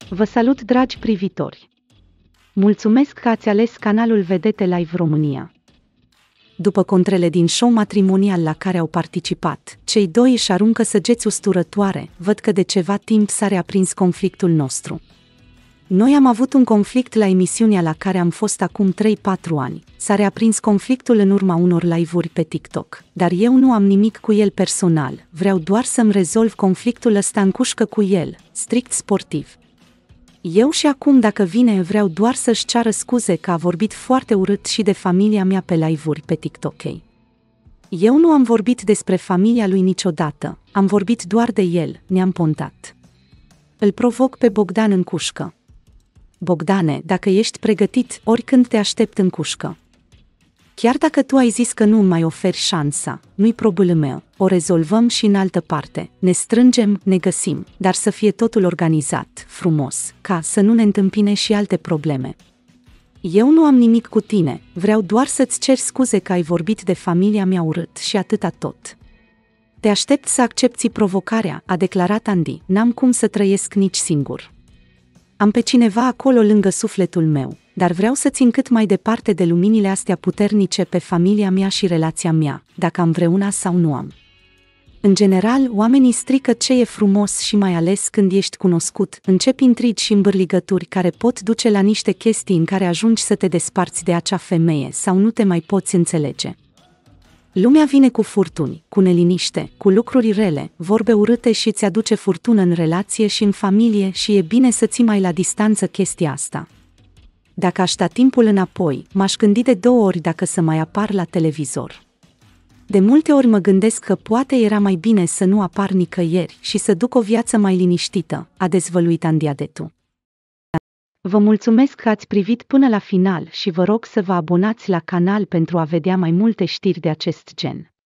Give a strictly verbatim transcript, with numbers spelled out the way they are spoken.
Vă salut, dragi privitori! Mulțumesc că ați ales canalul Vedete Live România. După contrele din show matrimonial la care au participat, cei doi își aruncă săgeți usturătoare. Văd că de ceva timp s-a reaprins conflictul nostru. Noi am avut un conflict la emisiunea la care am fost acum trei patru ani. S-a reaprins conflictul în urma unor live-uri pe TikTok, dar eu nu am nimic cu el personal, vreau doar să-mi rezolv conflictul ăsta în cușcă cu el, strict sportiv. Eu și acum, dacă vine, vreau doar să-și ceară scuze că a vorbit foarte urât și de familia mea pe live-uri pe TikTok. Eu nu am vorbit despre familia lui niciodată, am vorbit doar de el, ne-am pontat. Îl provoc pe Bogdan în cușcă. Bogdane, dacă ești pregătit, oricând te aștept în cușcă. Chiar dacă tu ai zis că nu îmi mai oferi șansa, nu-i problemă, o rezolvăm și în altă parte, ne strângem, ne găsim, dar să fie totul organizat, frumos, ca să nu ne întâmpine și alte probleme. Eu nu am nimic cu tine, vreau doar să-ți cer scuze că ai vorbit de familia mea urât și atâta tot. Te aștept să accepti provocarea, a declarat Andy, n-am cum să trăiesc nici singur. Am pe cineva acolo lângă sufletul meu, dar vreau să țin cât mai departe de luminile astea puternice pe familia mea și relația mea, dacă am vreuna sau nu am. În general, oamenii strică ce e frumos și mai ales când ești cunoscut, începi intrigi și îmbârligături care pot duce la niște chestii în care ajungi să te desparți de acea femeie sau nu te mai poți înțelege. Lumea vine cu furtuni, cu neliniște, cu lucruri rele, vorbe urâte și îți aduce furtună în relație și în familie și e bine să ții mai la distanță chestia asta. Dacă aș sta timpul înapoi, m-aș gândi de două ori dacă să mai apar la televizor. De multe ori mă gândesc că poate era mai bine să nu apar nicăieri și să duc o viață mai liniștită, a dezvăluit Andy Adetu. Vă mulțumesc că ați privit până la final și vă rog să vă abonați la canal pentru a vedea mai multe știri de acest gen.